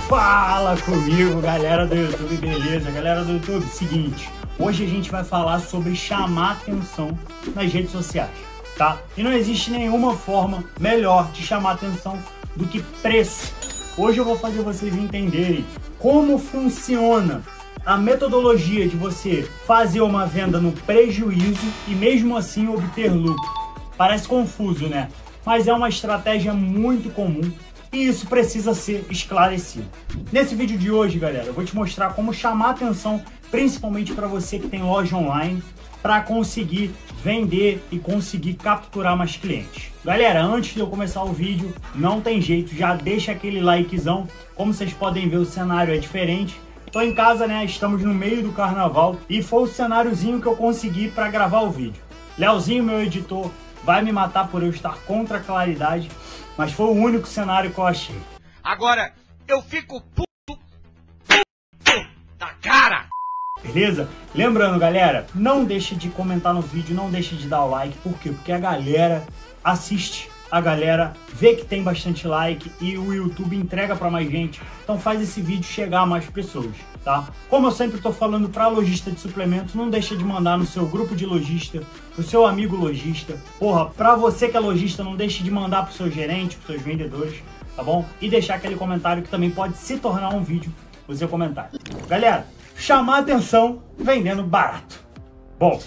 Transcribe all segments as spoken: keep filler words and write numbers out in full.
Fala comigo, galera do YouTube, beleza? Galera do YouTube, seguinte, hoje a gente vai falar sobre chamar atenção nas redes sociais, tá? E não existe nenhuma forma melhor de chamar atenção do que preço. Hoje eu vou fazer vocês entenderem como funciona a metodologia de você fazer uma venda no prejuízo e mesmo assim obter lucro. Parece confuso, né? Mas é uma estratégia muito comum e isso precisa ser esclarecido. Nesse vídeo de hoje, galera, eu vou te mostrar como chamar atenção, principalmente para você que tem loja online, para conseguir vender e conseguir capturar mais clientes. Galera, antes de eu começar o vídeo, não tem jeito, já deixa aquele likezão. Como vocês podem ver, o cenário é diferente. Tô em casa, né? Estamos no meio do carnaval e foi o cenáriozinho que eu consegui para gravar o vídeo. Leozinho, meu editor, vai me matar por eu estar contra a claridade, mas foi o único cenário que eu achei. Agora, eu fico puto, puto da cara! Beleza? Lembrando, galera, não deixe de comentar no vídeo, não deixe de dar o like. Por quê? Porque a galera assiste, a galera vê que tem bastante like e o YouTube entrega para mais gente. Então faz esse vídeo chegar a mais pessoas, tá? Como eu sempre tô falando para lojista de suplementos, não deixa de mandar no seu grupo de lojista, pro seu amigo lojista. Porra, para você que é lojista, não deixe de mandar pro seu gerente, pros seus vendedores, tá bom? E deixar aquele comentário que também pode se tornar um vídeo o seu comentário. Galera, chamar atenção vendendo barato. Bom,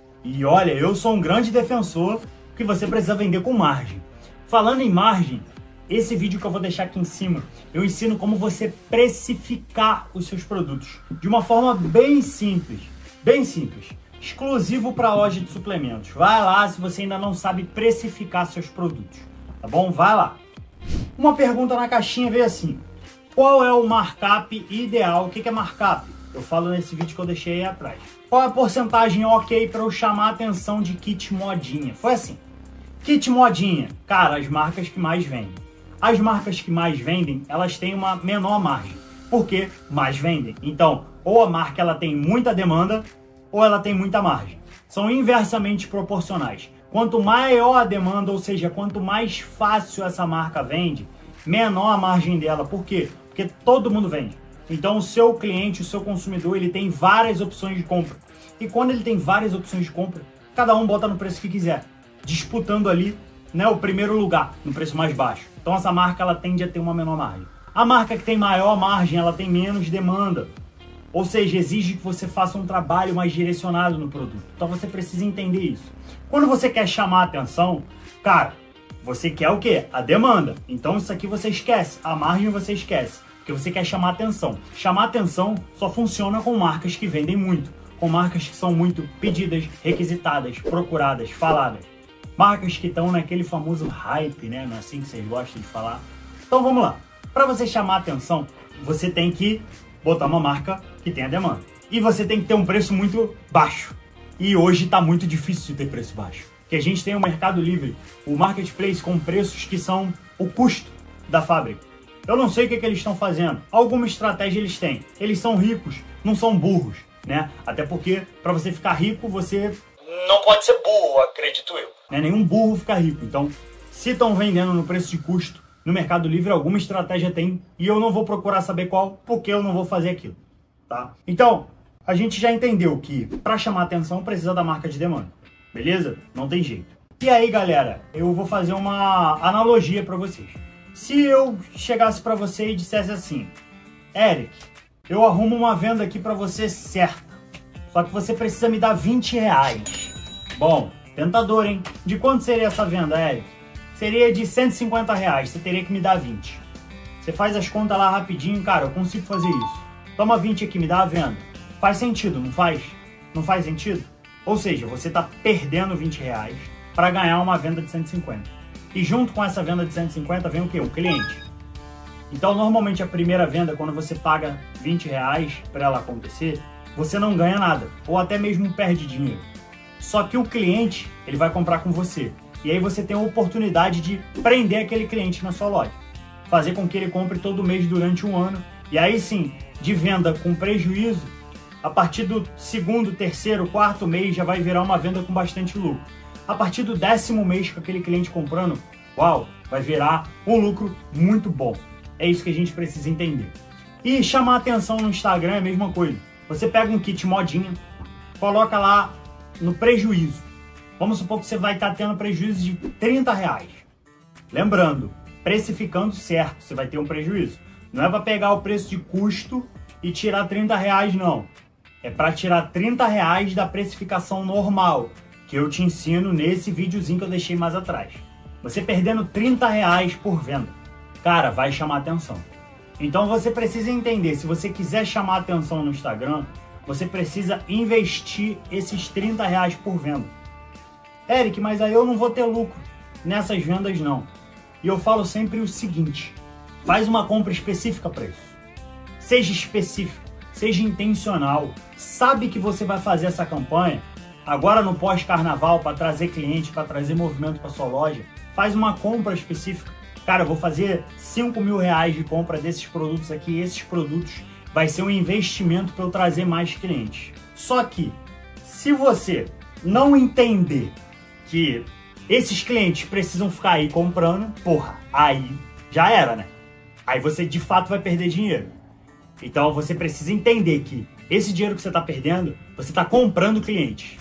e olha, eu sou um grande defensor que você precisa vender com margem. Falando em margem, esse vídeo que eu vou deixar aqui em cima, eu ensino como você precificar os seus produtos de uma forma bem simples, bem simples, exclusivo para a loja de suplementos. Vai lá se você ainda não sabe precificar seus produtos, tá bom? Vai lá. Uma pergunta na caixinha veio assim: qual é o markup ideal? O que é markup? Eu falo nesse vídeo que eu deixei aí atrás. Qual é a porcentagem ok para eu chamar a atenção de kit modinha? Foi assim. Kit modinha, cara, as marcas que mais vendem. As marcas que mais vendem, elas têm uma menor margem. Por quê? Mais vendem. Então, ou a marca ela tem muita demanda, ou ela tem muita margem. São inversamente proporcionais. Quanto maior a demanda, ou seja, quanto mais fácil essa marca vende, menor a margem dela. Por quê? Porque todo mundo vende. Então, o seu cliente, o seu consumidor, ele tem várias opções de compra. E quando ele tem várias opções de compra, cada um bota no preço que quiser, disputando ali, né, o primeiro lugar, no preço mais baixo. Então essa marca ela tende a ter uma menor margem. A marca que tem maior margem, ela tem menos demanda. Ou seja, exige que você faça um trabalho mais direcionado no produto. Então você precisa entender isso. Quando você quer chamar a atenção, cara, você quer o quê? A demanda. Então isso aqui você esquece. A margem você esquece. Porque você quer chamar a atenção. Chamar a atenção só funciona com marcas que vendem muito. Com marcas que são muito pedidas, requisitadas, procuradas, faladas. Marcas que estão naquele famoso hype, né? Não é assim que vocês gostam de falar? Então vamos lá. Para você chamar a atenção, você tem que botar uma marca que tenha demanda. E você tem que ter um preço muito baixo. E hoje está muito difícil de ter preço baixo. Porque a gente tem o Mercado Livre, o Marketplace com preços que são o custo da fábrica. Eu não sei o que, que eles estão fazendo. Alguma estratégia eles têm. Eles são ricos, não são burros, né? Até porque para você ficar rico, você não pode ser burro, acredito eu. Né? Nenhum burro fica rico. Então, se estão vendendo no preço de custo no Mercado Livre, alguma estratégia tem e eu não vou procurar saber qual, porque eu não vou fazer aquilo, tá? Então, a gente já entendeu que para chamar atenção precisa da marca de demanda, beleza? Não tem jeito. E aí, galera, eu vou fazer uma analogia para vocês. Se eu chegasse para você e dissesse assim: Eric, eu arrumo uma venda aqui para você certa, só que você precisa me dar vinte reais. Bom, tentador, hein? De quanto seria essa venda, Eric? Seria de cento e cinquenta reais, você teria que me dar vinte. Você faz as contas lá rapidinho, cara, eu consigo fazer isso. Toma vinte aqui, me dá a venda. Faz sentido, não faz? Não faz sentido? Ou seja, você está perdendo vinte reais para ganhar uma venda de cento e cinquenta. E junto com essa venda de cento e cinquenta vem o quê? Um cliente. Então, normalmente, a primeira venda, quando você paga vinte reais para ela acontecer, você não ganha nada, ou até mesmo perde dinheiro. Só que o cliente, ele vai comprar com você. E aí você tem a oportunidade de prender aquele cliente na sua loja. Fazer com que ele compre todo mês durante um ano. E aí sim, de venda com prejuízo, a partir do segundo, terceiro, quarto mês já vai virar uma venda com bastante lucro. A partir do décimo mês com aquele cliente comprando, uau, vai virar um lucro muito bom. É isso que a gente precisa entender. E chamar atenção no Instagram é a mesma coisa. Você pega um kit modinha, coloca lá no prejuízo. Vamos supor que você vai estar tendo prejuízo de trinta reais. Lembrando, precificando certo, você vai ter um prejuízo. Não é para pegar o preço de custo e tirar trinta reais, não. É para tirar trinta reais da precificação normal, que eu te ensino nesse videozinho que eu deixei mais atrás. Você perdendo trinta reais por venda, cara, vai chamar atenção. Então você precisa entender, se você quiser chamar atenção no Instagram, você precisa investir esses trinta reais por venda. Eric, mas aí eu não vou ter lucro nessas vendas não. E eu falo sempre o seguinte, faz uma compra específica para isso. Seja específico, seja intencional. Sabe que você vai fazer essa campanha agora no pós-carnaval para trazer cliente, para trazer movimento para sua loja. Faz uma compra específica. Cara, eu vou fazer cinco mil reais de compra desses produtos aqui. Esses produtos vai ser um investimento para eu trazer mais clientes. Só que, se você não entender que esses clientes precisam ficar aí comprando, porra, aí já era, né? Aí você de fato vai perder dinheiro. Então você precisa entender que esse dinheiro que você está perdendo, você está comprando cliente.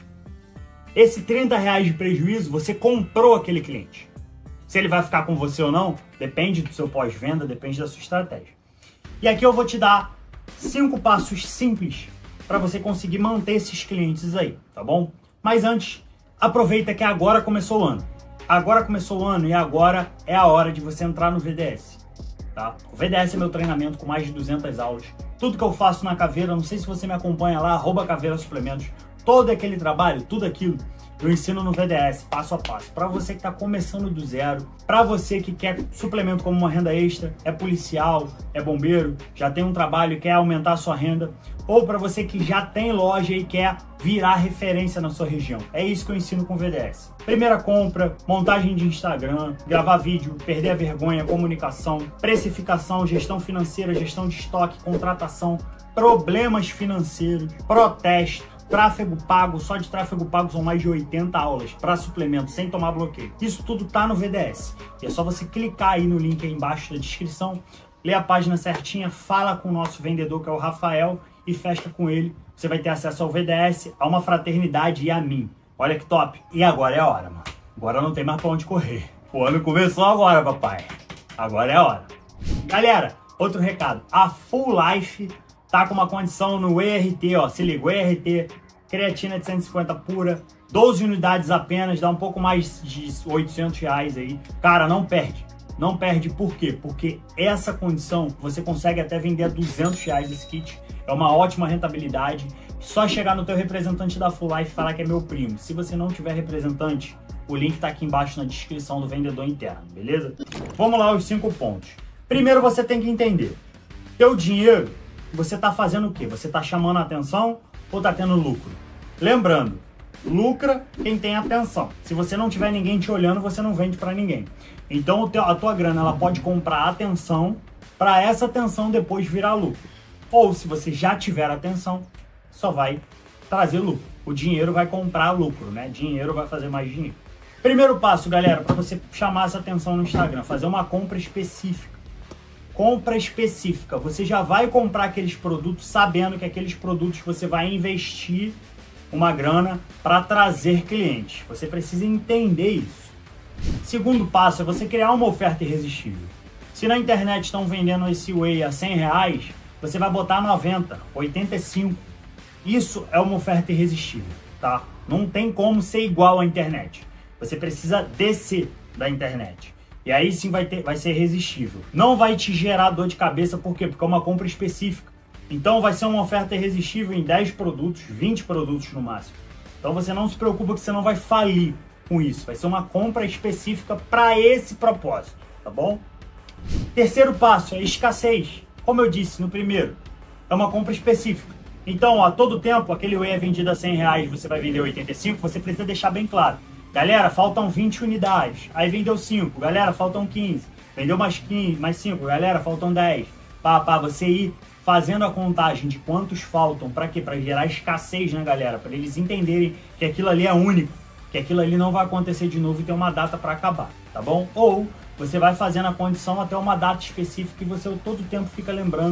Esse trinta reais de prejuízo, você comprou aquele cliente. Se ele vai ficar com você ou não, depende do seu pós-venda, depende da sua estratégia. E aqui eu vou te dar cinco passos simples para você conseguir manter esses clientes aí, tá bom? Mas antes, aproveita que agora começou o ano. Agora começou o ano e agora é a hora de você entrar no V D S. Tá? O V D S é meu treinamento com mais de duzentas aulas. Tudo que eu faço na Caveira, não sei se você me acompanha lá, arroba Caveira Suplementos. Todo aquele trabalho, tudo aquilo, eu ensino no V D S, passo a passo. Para você que está começando do zero, para você que quer suplemento como uma renda extra, é policial, é bombeiro, já tem um trabalho e quer aumentar a sua renda, ou para você que já tem loja e quer virar referência na sua região. É isso que eu ensino com o V D S. Primeira compra, montagem de Instagram, gravar vídeo, perder a vergonha, comunicação, precificação, gestão financeira, gestão de estoque, contratação, problemas financeiros, protesto, tráfego pago. Só de tráfego pago são mais de oitenta aulas para suplemento, sem tomar bloqueio. Isso tudo tá no V D S. E é só você clicar aí no link aí embaixo da descrição, ler a página certinha, fala com o nosso vendedor, que é o Rafael, e fecha com ele. Você vai ter acesso ao V D S, a uma fraternidade e a mim. Olha que top. E agora é a hora, mano. Agora não tem mais pra onde correr. O ano começou agora, papai. Agora é a hora. Galera, outro recado. A Full Life tá com uma condição no E R T, ó. Se liga, o E R T, creatina de cento e cinquenta pura, doze unidades apenas, dá um pouco mais de oitocentos reais aí. Cara, não perde. Não perde por quê? Porque essa condição você consegue até vender a duzentos reais esse kit. É uma ótima rentabilidade. Só chegar no teu representante da Full Life e falar que é meu primo. Se você não tiver representante, o link tá aqui embaixo na descrição do vendedor interno, beleza? Vamos lá, os cinco pontos. Primeiro você tem que entender. Teu dinheiro, você tá fazendo o quê? Você tá chamando a atenção ou tá tendo lucro? Lembrando, lucra quem tem atenção. Se você não tiver ninguém te olhando, você não vende para ninguém. Então a tua grana ela pode comprar atenção para essa atenção depois virar lucro. Ou se você já tiver atenção, só vai trazer lucro. O dinheiro vai comprar lucro, né? Dinheiro vai fazer mais dinheiro. Primeiro passo, galera, para você chamar essa atenção no Instagram, fazer uma compra específica. Compra específica. Você já vai comprar aqueles produtos sabendo que aqueles produtos você vai investir uma grana para trazer clientes. Você precisa entender isso. Segundo passo é você criar uma oferta irresistível. Se na internet estão vendendo esse whey a cem reais, você vai botar noventa, oitenta e cinco. Isso é uma oferta irresistível, tá? Não tem como ser igual à internet. Você precisa descer da internet. E aí sim vai, ter, vai ser irresistível. Não vai te gerar dor de cabeça, por quê? Porque é uma compra específica. Então vai ser uma oferta irresistível em dez produtos, vinte produtos no máximo. Então você não se preocupa que você não vai falir com isso. Vai ser uma compra específica para esse propósito, tá bom? Terceiro passo é escassez. Como eu disse no primeiro, é uma compra específica. Então, a todo tempo, aquele whey é vendido a cem reais, você vai vender oitenta e cinco, você precisa deixar bem claro. Galera, faltam vinte unidades. Aí vendeu cinco. Galera, faltam quinze. Vendeu mais quinze, mais cinco. Galera, faltam dez. Pá, pá, você ir fazendo a contagem de quantos faltam. Para quê? Para gerar escassez, né, galera? Para eles entenderem que aquilo ali é único. Que aquilo ali não vai acontecer de novo e tem uma data para acabar, tá bom? Ou você vai fazendo a condição até uma data específica e você todo tempo fica lembrando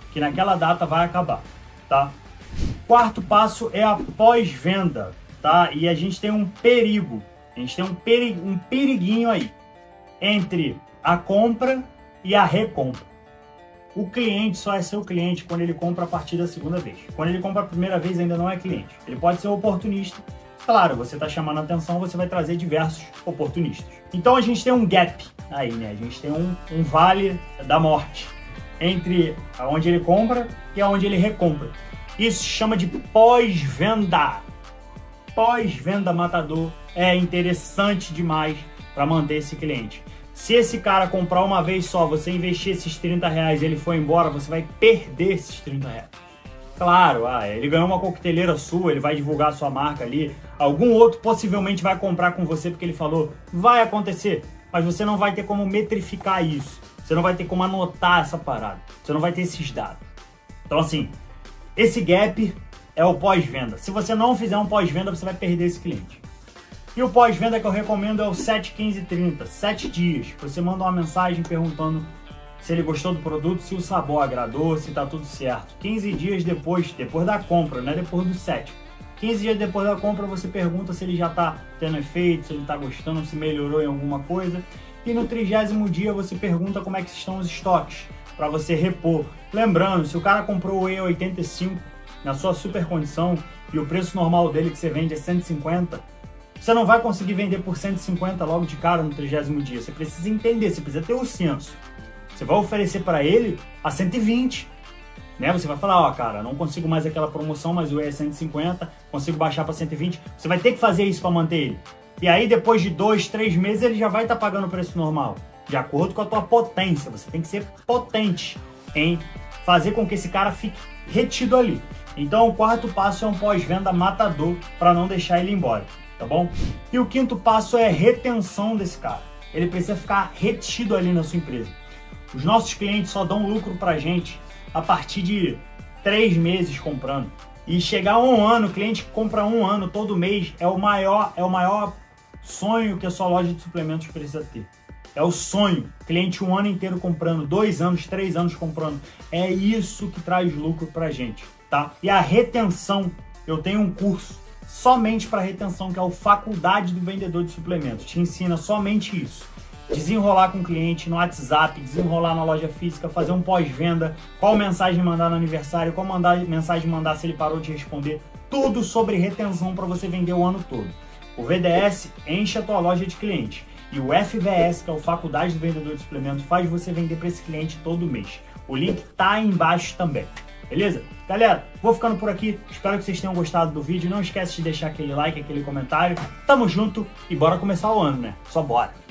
que naquela data vai acabar, tá? Quarto passo é a pós-venda, tá? E a gente tem um perigo, a gente tem um, peri um periguinho aí entre a compra e a recompra. O cliente só é seu cliente quando ele compra a partir da segunda vez. Quando ele compra a primeira vez ainda não é cliente. Ele pode ser oportunista. Claro, você está chamando a atenção, você vai trazer diversos oportunistas. Então a gente tem um gap aí, né? A gente tem um, um vale da morte entre onde ele compra e onde ele recompra. Isso se chama de pós-venda. Pós-venda matador é interessante demais para manter esse cliente. Se esse cara comprar uma vez só, você investir esses trinta reais e ele for embora, você vai perder esses trinta reais. Claro, ah, ele ganhou uma coqueteleira sua, ele vai divulgar a sua marca ali. Algum outro possivelmente vai comprar com você porque ele falou, vai acontecer. Mas você não vai ter como metrificar isso. Você não vai ter como anotar essa parada. Você não vai ter esses dados. Então assim, esse gap é o pós-venda. Se você não fizer um pós-venda, você vai perder esse cliente. E o pós-venda que eu recomendo é o sete, quinze, trinta, sete dias. Você manda uma mensagem perguntando se ele gostou do produto, se o sabor agradou, se tá tudo certo. quinze dias depois, depois da compra, não é depois do sete. quinze dias depois da compra você pergunta se ele já tá tendo efeito, se ele tá gostando, se melhorou em alguma coisa. E no trigésimo dia você pergunta como é que estão os estoques, para você repor. Lembrando, se o cara comprou o E oitenta e cinco na sua super condição e o preço normal dele que você vende é cento e cinquenta, você não vai conseguir vender por cento e cinquenta logo de cara no trigésimo dia. Você precisa entender, você precisa ter o senso. Você vai oferecer para ele a cento e vinte. Né? Você vai falar, ó, cara, não consigo mais aquela promoção, mas o E é cento e cinquenta, consigo baixar para cento e vinte. Você vai ter que fazer isso para manter ele. E aí, depois de dois, três meses, ele já vai estar tá pagando o preço normal. De acordo com a tua potência. Você tem que ser potente em fazer com que esse cara fique retido ali. Então, o quarto passo é um pós-venda matador para não deixar ele embora. Tá bom? E o quinto passo é retenção desse cara. Ele precisa ficar retido ali na sua empresa. Os nossos clientes só dão lucro pra gente a partir de três meses comprando. E chegar a um ano, o cliente que compra um ano todo mês é o maior, é o maior sonho que a sua loja de suplementos precisa ter. É o sonho. Cliente um ano inteiro comprando, dois anos, três anos comprando. É isso que traz lucro pra gente, tá? E a retenção, eu tenho um curso somente para retenção, que é o Faculdade do Vendedor de Suplementos. Te ensina somente isso. Desenrolar com o cliente no WhatsApp, desenrolar na loja física, fazer um pós-venda, qual mensagem mandar no aniversário, qual mandar, mensagem mandar se ele parou de responder. Tudo sobre retenção para você vender o ano todo. O V D S enche a tua loja de cliente. E o F V S, que é o Faculdade do Vendedor de Suplementos, faz você vender para esse cliente todo mês. O link tá aí embaixo também. Beleza? Galera, vou ficando por aqui. Espero que vocês tenham gostado do vídeo. Não esquece de deixar aquele like, aquele comentário. Tamo junto e bora começar o ano, né? Só bora!